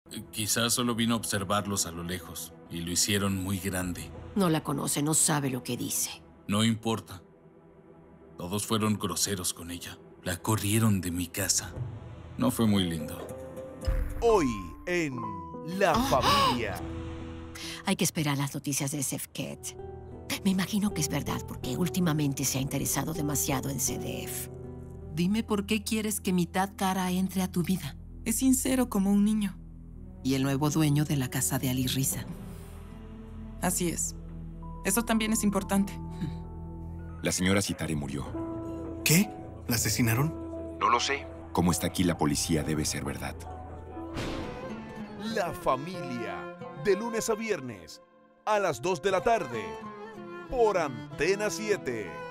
Quizás solo vino a observarlos a lo lejos y lo hicieron muy grande. No la conoce, no sabe lo que dice. No importa. Todos fueron groseros con ella. La corrieron de mi casa. No fue muy lindo. Hoy en La Familia. Hay que esperar las noticias de Sefket. Me imagino que es verdad, porque últimamente se ha interesado demasiado en CDF. Dime por qué quieres que mitad cara entre a tu vida. Es sincero como un niño. Y el nuevo dueño de la casa de Ali Riza. Así es. Eso también es importante. La señora Sitare murió. ¿Qué? ¿La asesinaron? No lo sé. Como está aquí la policía, debe ser verdad. La Familia, de lunes a viernes, a las 2 de la tarde, por Antena 7.